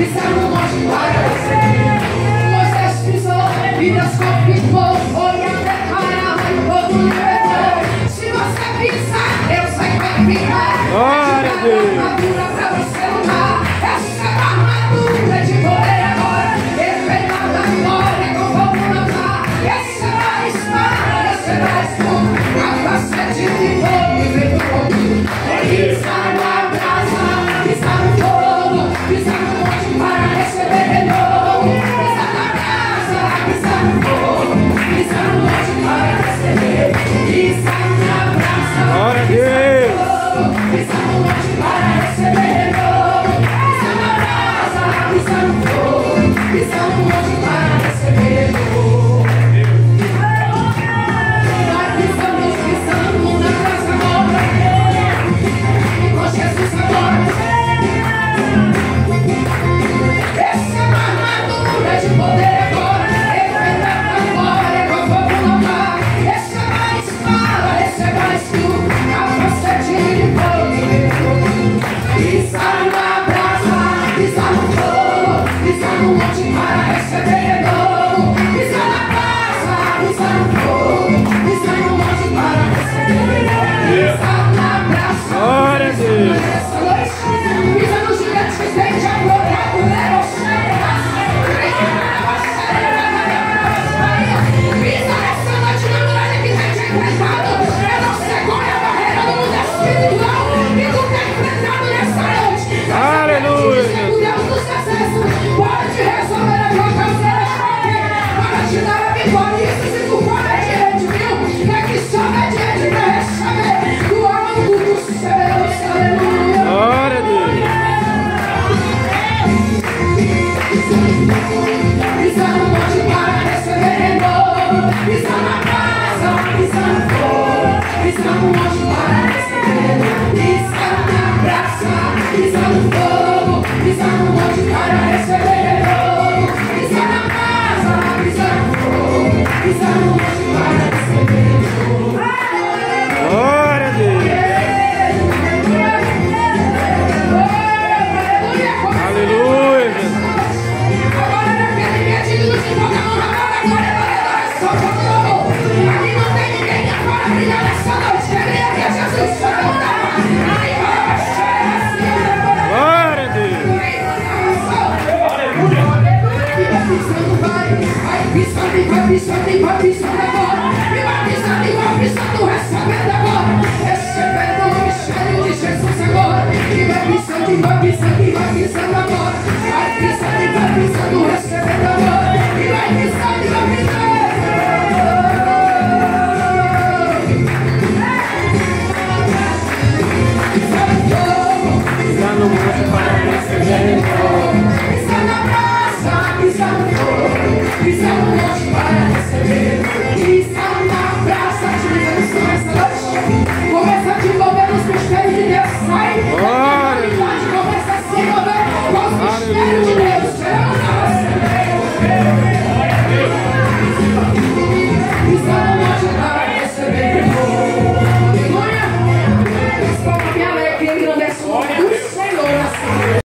Pisa no monte para receber. Moisés pisou e Deus confirmou. Olha, declara, o povo libertou. Se você pisar, Deus vai confirmar. Glória a Deus. Armadura pra você lutar. Essa é a armadura de poder agora. Efetuada a glória com fogo na pá. Essa é a espada, essa é a escudo. Capacete de fogo e vem do fogo. Pisa na brasa, pisa no fogo, pisa no monte para receber renovo. Pisa na brasa, pisa no fogo, pisa no monte para receber. Pisa na brasa, Glória a Deus. pisa no monte para receber renovo. Pisa na brasa, pisa no fogo, pisa no monte para receber renovo. Vai pisando na brasa agora. Com Jesus agora. Essa é uma armadura de poder agora. Efetuada a glória com fogo no mar. Essa é uma espada, essa é uma escudo. Capacete de fogo e vem fogo. Pisa na brasa, pisa no fogo, pisa no monte para receber renovo. Pisa na brasa, pisa no fogo, pisa no monte para receber renovo. Pisa na brasa, Glória a Deus. essa noite, pisa no gigante que tem de amor, pisa nessa noite na muralha que tem te enfrentado. Eu não sei qual é a barreira do mundo espiritual que tu tem enfrentado nessa noite. Aleluia. O Deus dos excessos pode resolver a tua causa para te dar a vitória. Isso se tu for obediente, viu? É que só obediente pra receber do âmago dos céus. Aleluia. Glória a Deus. Pisa no monte para receber renovo. Pisa na brasa, pisa no fogo. Pisa no monte para receber renovo. Pisa na brasa, pisa no fogo. Pisa no monte para receber renovo. Pisa na brasa, pisa no fogo. Pisa no monte para receber renovo. Glória a Deus. Aleluia, Jesus. Agora naquele que é digno de toda honra, toda glória, toda adoração, todo louvor. Aqui não tem ninguém que agora brilha nessa noite. Queria que Jesus chama da paz. Aí vai chegar. Glória a Deus. Vai pisando e vai pisando e vai pisando agora. E vai pisando, recebendo agora. Recebendo o mistério de Jesus agora. E vai pisando e vai pisando e vai pisando agora. Vai pisando, recebendo agora. E vai pisando e vai pisando. Pisa no monte para receber renovo. Pisa na brasa, pisa no fogo, pisa no monte para receber. Pisa na brasa, te livra essa noite. Começa a te envolver nos mistérios de Deus. Sai, Glória. começa a se envolver com os mistérios de Deus. Pisa no monte para receber. Aleluia. Espalha minha alegria e engrandece o nome do Senhor.